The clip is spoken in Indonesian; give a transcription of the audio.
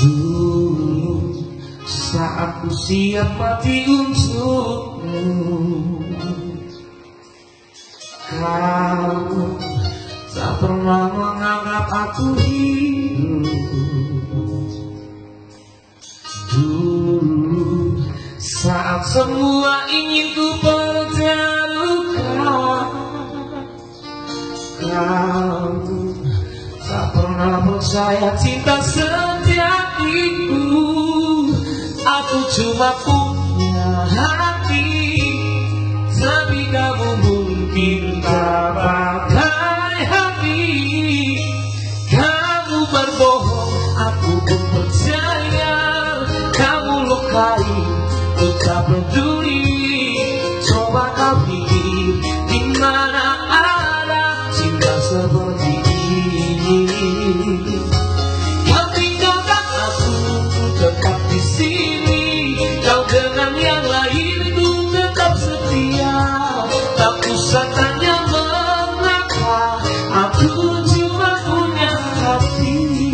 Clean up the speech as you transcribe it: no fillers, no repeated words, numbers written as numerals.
Dulu saat ku siap mati untukmu, kamu tak pernah menganggap aku hidup. Dulu saat semua ingin ku pertaruhkan, kamu tak pernah percaya cinta sejatiku. Aku cuma punya hati, tapi kamu mungkin tak pakai hati. Kamu berbohong, aku pun percaya. Kamu lukai, ku tak peduli. Coba kau pikir, di mana ada cinta seperti ini. Kau tinggalkan aku tetap di sini. Kau dengan yang lain ku tetap setia. Tak usah tanya mengapa, aku cuma punya hati.